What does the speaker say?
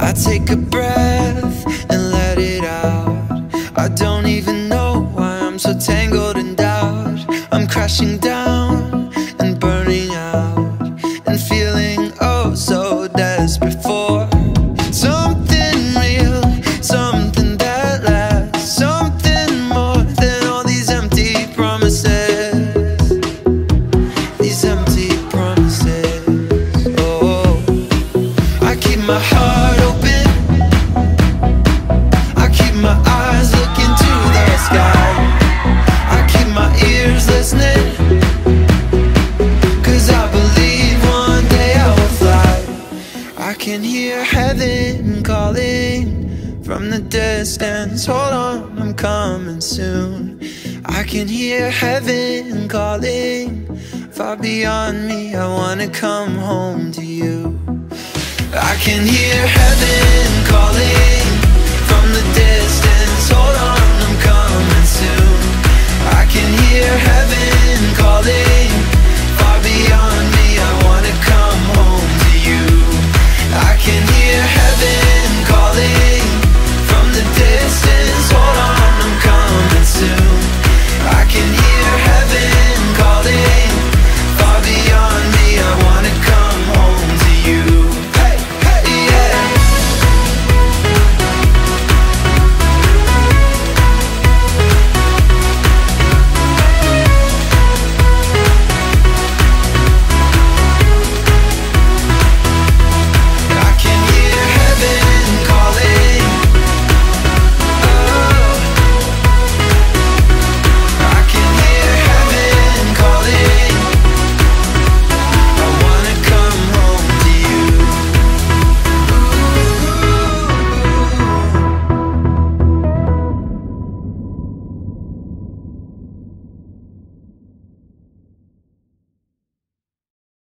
I take a breath and let it out. I don't even know why I'm so tangled in doubt. I'm crashing down and burning out, and feeling oh so desperate for something real, something that lasts, something more than all these empty promises. These empty promises. Oh, I keep my heart open, I keep my eyes looking to the sky, I keep my ears listening, 'cause I believe one day I will fly. I can hear heaven calling from the distance. Hold on, I'm coming soon. I can hear heaven calling far beyond me. I wanna come home to you. I can hear heaven calling from the distance. Hold on, I'm coming soon. I can hear heaven calling